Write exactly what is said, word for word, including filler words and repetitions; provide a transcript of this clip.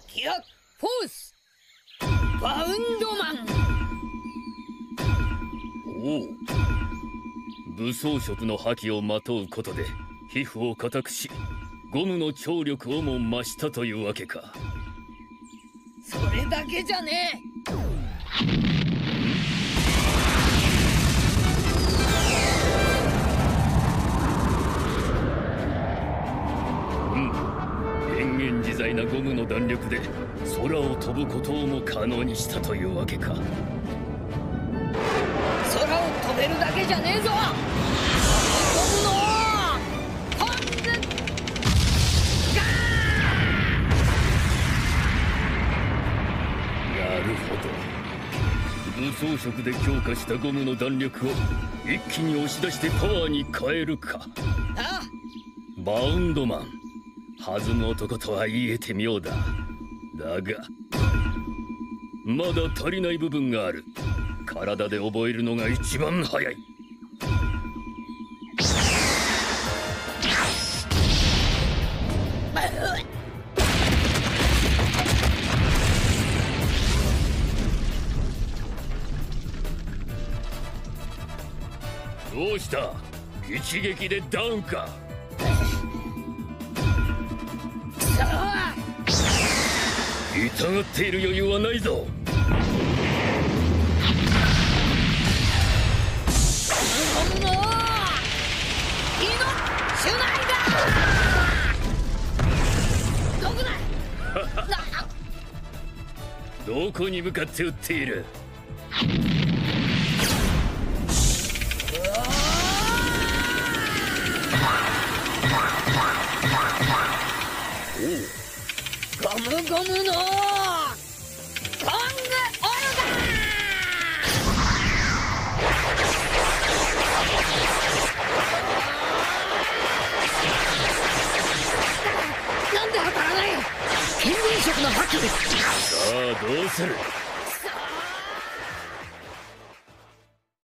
ギアフォースバウンドマン。 おお、武装色の覇気をまとうことで皮膚を硬くし、ゴムの張力をも増したというわけか。 それだけじゃねえ。 変幻自在なゴムの弾力で空を飛ぶことをも可能にしたというわけか。 空を飛べるだけじゃねえぞ。ゴムのコンズガー。なるほど、武装色で強化したゴムの弾力を一気に押し出してパワーに変えるか。 ああ、 バウンドマン、弾む男とは言えて妙だ。だがまだ足りない部分がある。体で覚えるのが一番早い。どうした？一撃でダウンか？痛がっている余裕はないぞ。どこに向かって撃っている？ ゴムゴムのコングオイルだ。なんで当たらない？変幻色の覇気。 さあどうする？